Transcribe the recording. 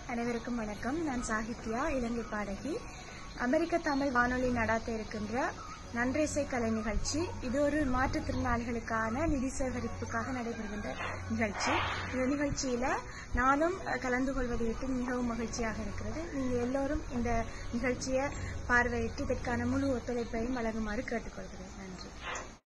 அனைவருக்கும் வணக்கம். நான் சாகித்யா, இலங்கை பாடகி. அமெரிக்க தமிழ் வானொலி நடாத்த இருக்கின்ற நன்றிசை கலை நிகழ்ச்சி இது ஒரு மாற்றுத்திறனாளிகளுக்கான நிதி சேகரிப்புக்காக நடைபெறுகின்ற நிகழ்ச்சி. இந்த நிகழ்ச்சியில நானும் கலந்து கொள்வதையிட்டு மிகவும் மகிழ்ச்சியாக இருக்கிறது. நீங்க எல்லோரும் இந்த நிகழ்ச்சியை பார்வையிட்டு இதற்கான முழு ஒத்துழைப்பையும் வழங்குமாறு கேட்டுக்கொள்கிறேன். நன்றி.